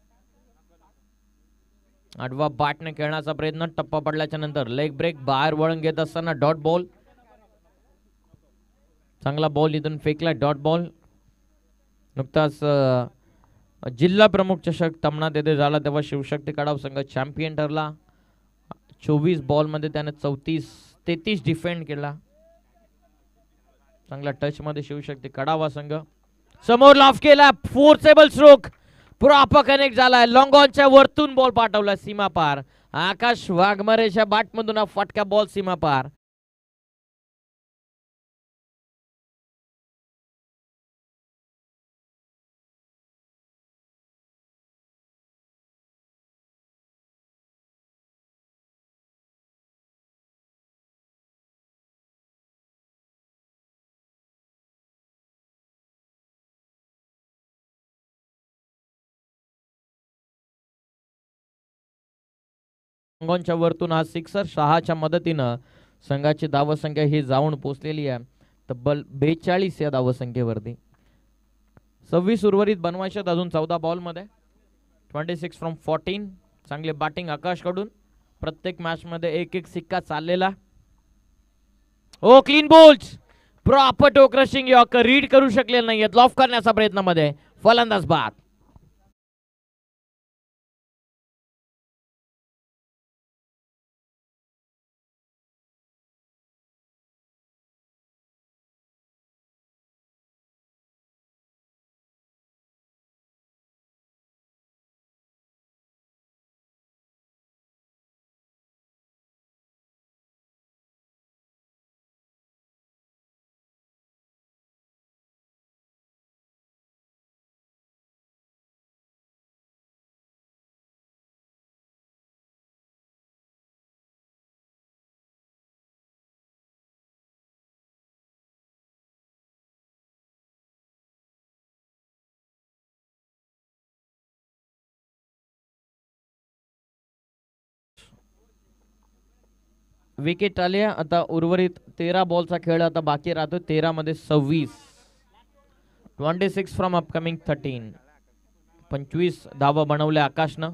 आडवा बॅटने खेळण्याचा प्रयत्न. टप्पा पडल्याच्या नंतर लेग ब्रेक. बाहेर वळण घेत असताना डॉट बॉल. चांगला बॉल इथून फेकला. Dot ball. नुकताच जिल्हा प्रमुख चषक तमनात येथे झाला तेव्हा शिवशक्ती कडाव संघ चॅम्पियन ठरला. चोवीस बॉल मध्ये त्याने चौतीस तेहतीस डिफेंड केला. चांगला टच मध्ये शिवशक्ती कडावा संघ. समोर लॉफ केला. Forcible stroke. प्रॉपर कनेक्ट झाला. लॉंग ऑनच्या वरतून बॉल पाठवला सीमा पार. आकाश वाघमारेच्या बॅटमधून हा फटका बॉल सीमा पार. च्या वरतून हा सिक्सर. सहाच्या मदतीनं संघाची धावसंख्या ही जाऊन पोहोचलेली आहे तब्बल बेचाळीस या धावसंख्येवरती. सव्वीस उर्वरित बनवायच्यात अजून चौदा बॉल मध्ये. Twenty six from fourteen. चांगले बॅटिंग आकाश कडून. प्रत्येक मॅच मध्ये एक एक सिक्का चाललेला. Oh clean bowled. Proper toe crushing yorker. Read करू शकले नाही. लॉफ करण्याचा प्रयत्नामध्ये फलंदाज बाद. विकेट आले. आता उर्वरित तेरा बॉलचा खेळ आता बाकी राहतो. तेरा मध्ये सव्वीस. Twenty six from upcoming thirteen. पंचवीस धावा बनवल्या आकाशनं.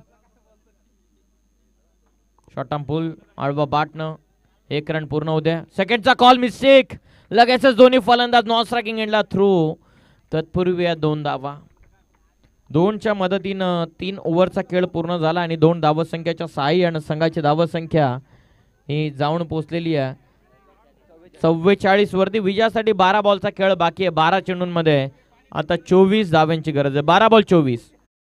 Short arm pull. आडवा बॅटनं एक रन पूर्ण होऊ द्या. सेकंडचा कॉल मिस्टेक. लगेचच दोन्ही फलंदाज नॉन स्ट्रायकिंग एंडला थ्रू. तत्पूर्वी या दोन धावा. दोनच्या मदतीनं तीन ओव्हरचा खेळ पूर्ण झाला आणि दोन धावसंख्येच्या सहाय्यानं संघाची धावसंख्या ही जाऊन पोहोचलेली आहे चव्वेचाळीस वरती. विजयासाठी बारा बॉलचा खेळ बाकी आहे. बारा चेंडूंमध्ये आता चोवीस धाव्यांची गरज आहे. बारा बॉल चोवीस.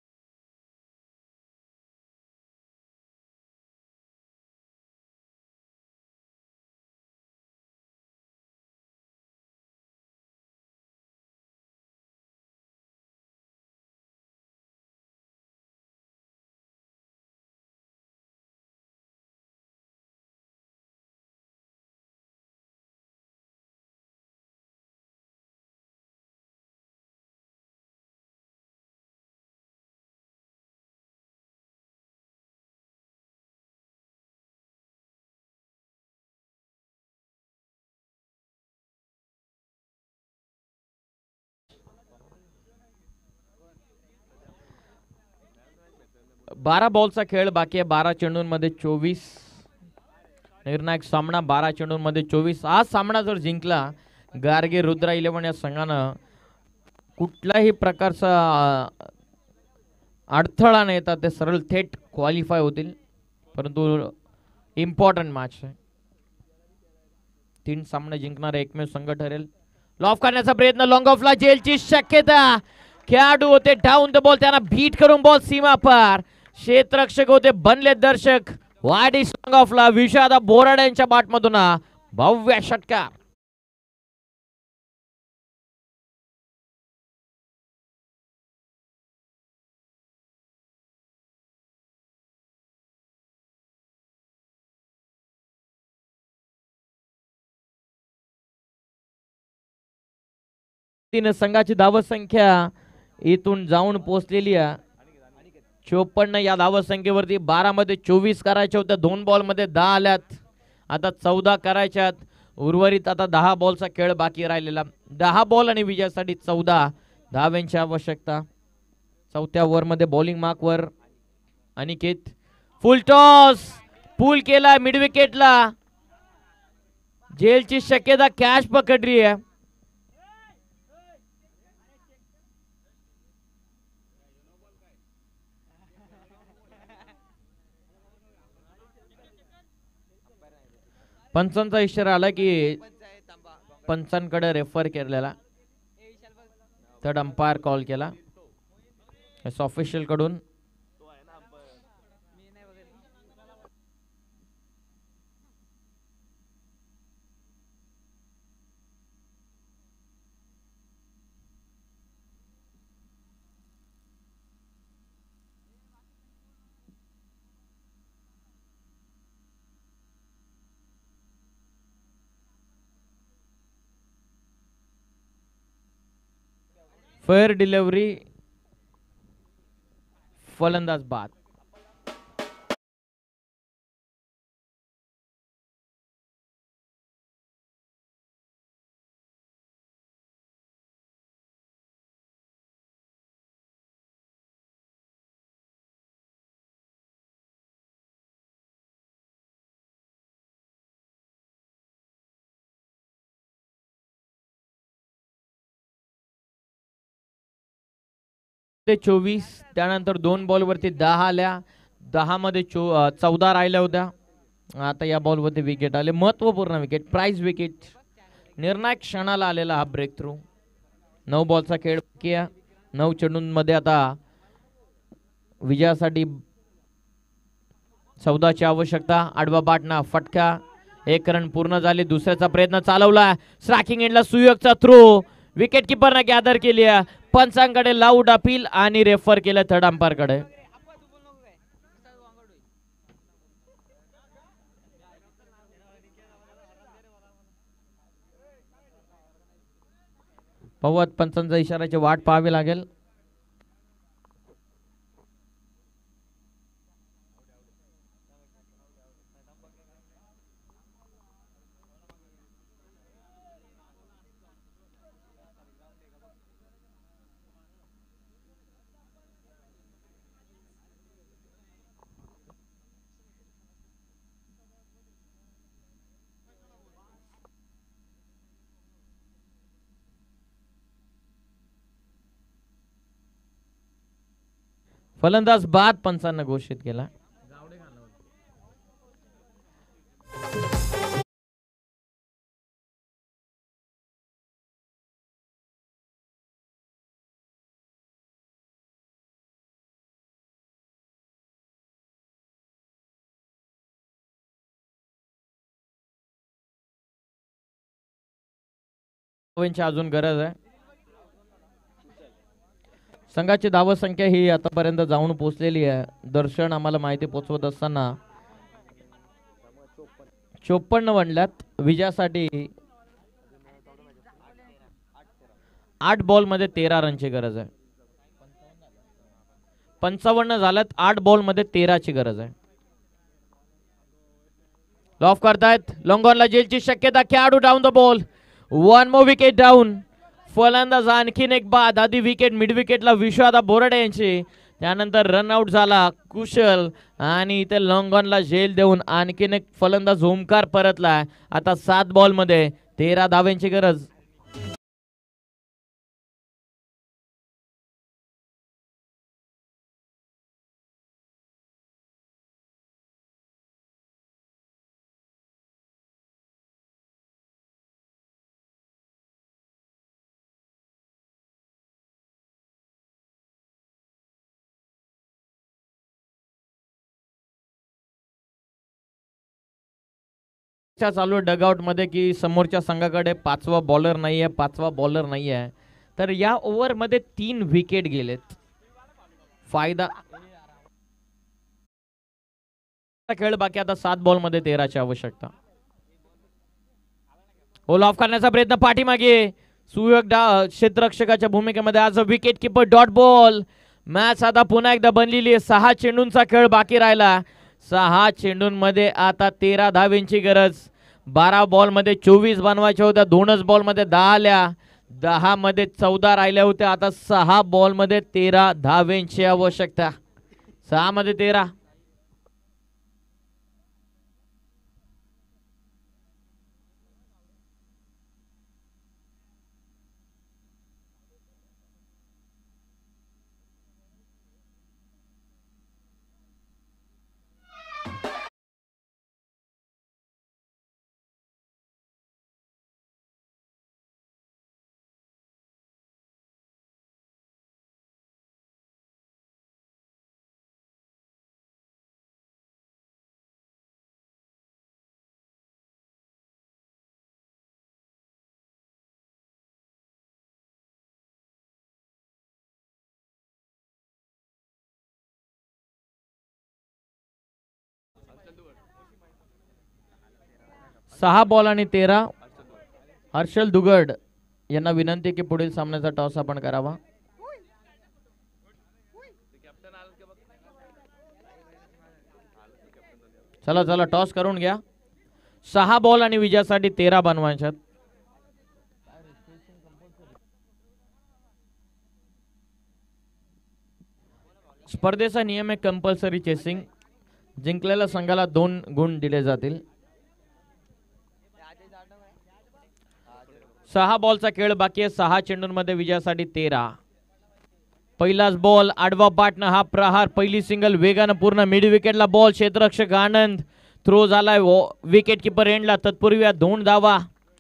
बारा बॉलचा खेळ बाकी आहे. बारा चेंडूंमध्ये चोवीस. निर्णायक सामना बारा चेंडूंमध्ये चोवीस. आज सामना जर जिंकला गार्गे रुद्रा इलेव्हन या संघानं कुठल्याही प्रकारचा अडथळा न येतात ते सरळ थेट क्वालिफाय होतील. परंतु इम्पॉर्टंट मॅच आहे. तीन सामने जिंकणारा एकमेव संघ ठरेल. लॉफ करण्याचा प्रयत्न लॉंग ऑफला जेलची शक्यता. खेळाडू होते डाऊन द बॉल त्यांना बीट करून बॉल सीमा पार. क्षेत्ररक्षक होते बनले दर्शक. वाडी लॉंग ऑफला विषादा बोराडे यांच्या बाटमधून भव्य षटकार. तीन संघाची धावत संख्या इथून जाऊन पोहोचलेली आहे चोपन्न. या धावत संख्येवरती बारा मध्ये चोवीस करायच्या होत्या. दोन बॉल मध्ये दहा आल्यात. आता चौदा करायच्यात. उर्वरित आता दहा बॉलचा खेळ बाकी राहिलेला. दहा बॉल आणि विजयासाठी चौदा धाव्यांची आवश्यकता. चौथ्या ओव्हर मध्ये बॉलिंग मार्क वर अनिकेत. फुल टॉस पुल केला मिड विकेटला. जेलची शक्यता कॅच पकडली आहे. पंचांचा इशारा आला की पंचांकडे रेफर केलेला. थर्ड अंपायर कॉल केला ऑफिशियल कडून. फेअर डिलिव्हरी फलंदाज बाद. ते चोवीस. त्यानंतर दोन बॉल वरती दहा आल्या. दहा मध्ये चौ चौदा राहिल्या होत्या. आता या बॉल वरती विकेट आले. महत्वपूर्ण विकेट प्राइज विकेट. निर्णायक क्षणाला आलेला हा ब्रेक थ्रू. नऊ बॉलचा खेळ बाकी आहे. नऊ चेंडूंमध्ये आता विजयासाठी चौदाची आवश्यकता. आडवा बाटना फटका. एक रन पूर्ण झाले. दुसऱ्याचा प्रयत्न चालवला. स्ट्रायकिंग एंडला सुयोगचा थ्रो. विकेट किपरने गॅदर केली. पंचांकडे लाऊड अपील आणि रेफर केलं थर्ड अंपायर कडे. पवत पंचांचा इशाराची वाट पाहावी लागेल. फलंदाज बाद पंचांना घोषित केला. धावांची अजून गरज आहे. संघाची धाव संख्या ही आतापर्यंत जाऊन पोहोचलेली आहे. दर्शन आम्हाला माहिती पोहोचवत असताना चोपन्न बनल्यात. विजयासाठी आठ बॉल मध्ये तेरा रनची गरज आहे. पंचावन्न झाल्यात. आठ बॉल मध्ये तेराची गरज आहे. लॉफ करतायत. लॉंगॉनला जेलची शक्यता. खेळाडू down the ball. One more wicket down. फलंदाज आणखीन एक बाद. आधी विकेट मिड विकेटला विश्वादा बोराडे यांची, त्यानंतर रनआउट झाला कुशल आणि इथे लॉंगॉनला झेल देऊन आणखीन एक फलंदाज ओमकार परतला. आता सात बॉल मध्ये तेरा धाव्यांची गरज. चालू आहे डगआउट मध्ये की समोरच्या संघाकडे पाचवा बॉलर नाहीये, पाचवा बॉलर नाहीये. तर या ओव्हर मध्ये तीन विकेट गेलेत. फायदा खेळ बाकी. आता सात बॉल मध्ये तेराची आवश्यकता. होल ऑफ करण्याचा प्रयत्न पाठीमागे. सुयोग क्षेत्ररक्षकाच्या भूमिकेमध्ये आज wicket keeper dot ball. Match आता पुन्हा एकदा बनलेली आहे. सहा चेंडूंचा खेळ बाकी राहिला. सहा चेंडूंमध्ये आता तेरा धावेंची गरज. बारा बॉल मध्ये चोवीस बनवायच्या होत्या. दोनच बॉल मध्ये दहा आल्या. दहा मध्ये चौदा राहिल्या होत्या. आता सहा बॉल मध्ये तेरा धावेंची आवश्यकता. सहा मध्ये तेरा. सहा बॉल आणि तेरा. हर्षल दुगड यांना विनंती की पुढील सामन्याचा टॉस आपण करावा. चला चला टॉस करून घ्या. सहा बॉल आणि विजयासाठी तेरा बनवायच्यात. स्पर्धेचा नियम आहे कंपल्सरी चेसिंग. जिंकलेल्या संघाला दोन गुण दिले जातील. सहा बॉलचा खेळ बाकी आहे. सहा चेंडूंमध्ये विजयासाठी तेरा. पहिलाच बॉल आडवा पाटणं. हा प्रहार पहिली सिंगल वेगानं पूर्ण. मिड विकेटला बॉल. क्षेत्ररक्षक आनंद. थ्रो झालाय विकेट किपर एंडला. तत्पूर्वी दोन धावा.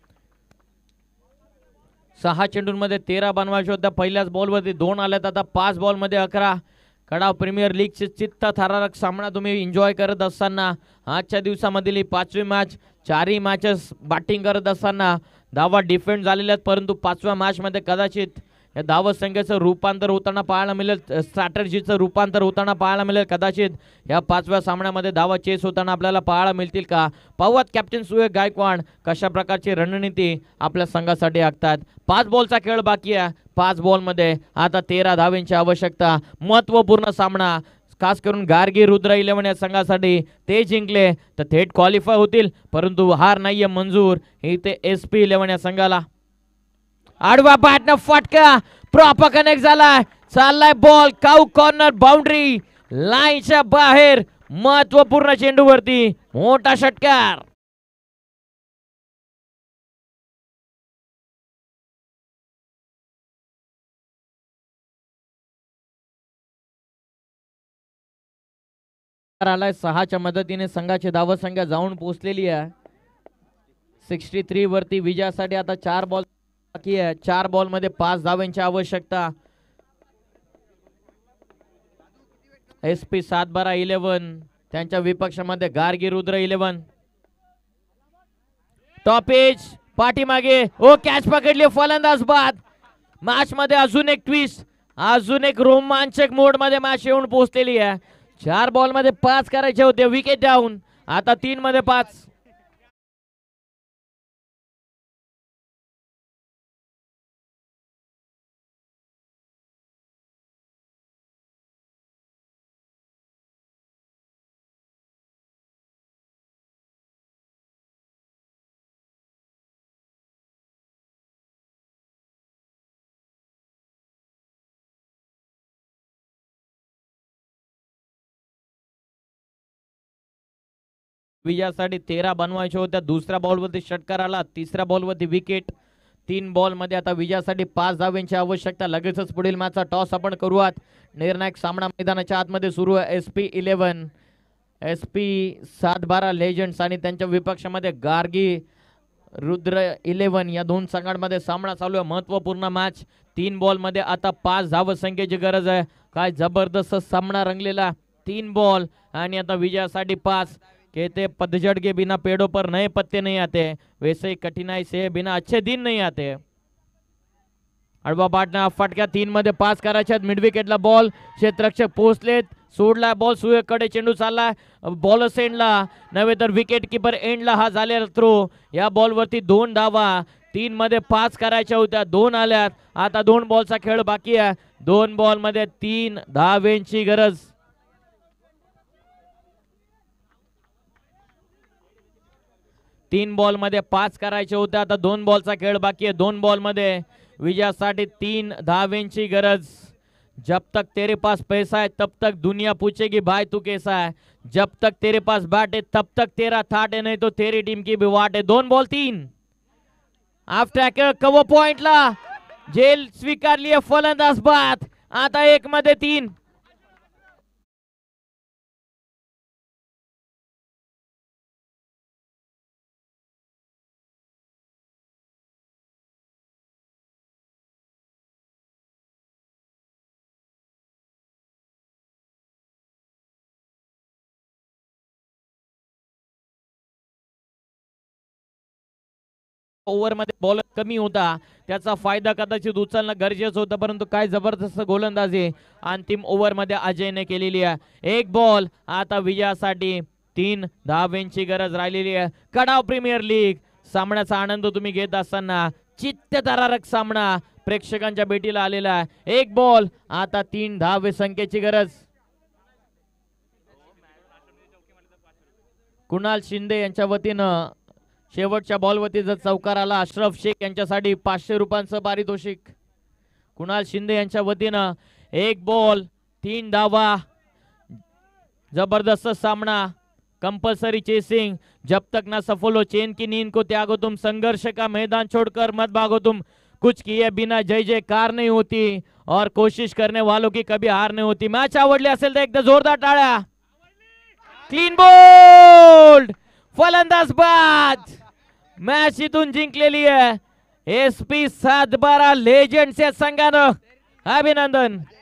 सहा चेंडूंमध्ये तेरा बनवायच्या होत्या. पहिल्याच बॉलवरती दोन आल्यात. आता पाच बॉल मध्ये अकरा. कडाव प्रीमियर लीगचे चित्त थरारक सामना तुम्ही एन्जॉय करत असताना आजच्या दिवसामधील ही पाचवी मॅच. चारही मॅचेस बॅटिंग करत असताना धावा डिफेंड झालेल्या आहेत, परंतु पाचव्या मॅच मध्ये कदाचित या धाव संख्येचं रूपांतर होताना पाहायला मिळेल. स्ट्रॅटर्जीचं रूपांतर होताना पाहायला मिळेल. कदाचित या पाचव्या सामन्यामध्ये धावा चेस होताना आपल्याला पाहायला मिळतील का? पाहूयात कॅप्टन सुयोग गायकवाड कशा प्रकारची रणनीती आपल्या संघासाठी आखतात. पाच बॉलचा खेळ बाकी आहे. पाच बॉल मध्ये आता तेरा धावेंची आवश्यकता. महत्वपूर्ण सामना खास करून गार्गी रुद्र इलेव्हन या संघासाठी. ते जिंकले तर थेट क्वालिफाय होतील, परंतु हार नाहीये मंजूर इथे एस पी इलेव्हन या संघाला. आडवा बॅटनं फटका प्रॉपर कनेक्ट झालाय. चाललाय बॉल काऊ कॉर्नर बाउंड्री लाईनच्या बाहेर. महत्वपूर्ण चेंडूवरती मोठा षटकार. आलाय. सहाच्या मदतीने संघाची धाव संख्या जाऊन पोहोचलेली आहे सिक्स्टी थ्री वरती. विजयासाठी आता चार बॉल बाकी आहे. चार बॉल मध्ये पाच धावांची आवश्यकता. एस पी सातबारा इलेव्हन त्यांच्या विपक्षामध्ये Gargi Rudra eleven. Top edge पाठीमागे ओ कॅच पकडली फलंदाज बाद. मॅच मध्ये अजून एक ट्विस्ट, अजून एक रोमांचक मोड मध्ये मॅच येऊन पोहोचलेली आहे. चार बॉल मध्ये पाच करायचे होते, विकेट डाऊन. आता तीन मध्ये पाच. विजयासाठी तेरा बनवायचे होत्या. दुसऱ्या बॉलवरती षटकार आला, तिसऱ्या बॉलवरती विकेट. तीन बॉल मध्ये आता विजयासाठी पाच धावांची आवश्यकता. लगेचच पुढील मॅचचा टॉस आपण करूयात. निर्णायक सामना मैदानाच्या आतमध्ये सुरू आहे. S P eleven S P Satbara legends आणि त्यांच्या विपक्षामध्ये गार्गी रुद्र इलेव्हन या दोन संघांमध्ये सामना चालू आहे. महत्वपूर्ण मॅच. तीन बॉल मध्ये आता पाच धाव संख्येची गरज आहे. काय जबरदस्त सामना रंगलेला. तीन बॉल आणि आता विजयासाठी पाच. कहते पतझड़ के बिना पेड़ों पर नए पत्ते नहीं आते, वैसे ही कठिनाई से बिना अच्छे दिन नहीं आते. अडवा पाटणा फटक्या तीन मध्ये पास करायच्यात. मिड विकेटला बॉल, क्षेत्ररक्षक पोहोचलेत, सोडला बॉल सुयेकडे, चेंडू चालला बॉलर एंडला नव्हे तर विकेट किपर एंडला हा झालेला थ्रो. या बॉलवरती दोन धावा. तीन मध्ये पाच करायच्या होत्या, दोन आल्यात. आता दोन बॉलचा खेळ बाकी आहे. दोन बॉल मध्ये तीन धावेंची गरज. तीन बॉल मध्ये पाच करायचे होते, आता दोन बॉलचा खेळ बाकी आहे. दोन बॉल मध्ये विजयासाठी तीन धावेंची गरज. जब तक तेरे पास पैसा है तब तक दुनिया पूछेगी भाई तू कैसा है. जब तक तेरे पास बैट है तब तक तेरा थाट है, नहीं तो तेरी टीम की भी वाट है. दोन बॉल तीन. आफ्टर कव्हर पॉइंटला जेल स्वीकारली फलंदाज बाद. आता एक मध्ये तीन. ओव्हर मध्ये बॉलर कमी होता, त्याचा फायदा कदाचित उचलणं गरजेचं होतं, परंतु काय जबरदस्त गोलंदाजी अंतिम ओव्हर मध्ये अजयने केलेली आहे. एक बॉल. आता विजयासाठी तीन धावेंची गरज राहिलेली आहे. कडाव प्रीमियर लीग सामन्याचा आनंद तुम्ही घेत असताना चित्तथरारक सामना प्रेक्षकांच्या भेटीला आलेला आहे. एक बॉल. आता तीन धावे संख्येची गरज. कुणाल शिंदे यांच्या वतीनं शेवटच्या बॉलवरती जर चौकार आला, अशरफ शेख यांच्यासाठी पाचशे रुपयांचं पारितोषिक. कुणाल शिंदे यांच्या वतीनं एक बॉल तीन धावा. जबरदस्त सामना. Compulsory chasing. जब तक ना सफल हो चेन की नींद को त्यागो तुम, संघर्ष का मैदान छोड़कर मत भागो तुम, कुछ किए बिना जय जयकार नहीं होती और कोशिश करने वालों की कभी हार नहीं होती. मॅच आवडली असेल तर एकदा जोरदार टाळ्या. Clean bowled. फलंदाज बाद. मॅच इथून जिंकलेली आहे S P Satbara legends या संघानं. अभिनंदन.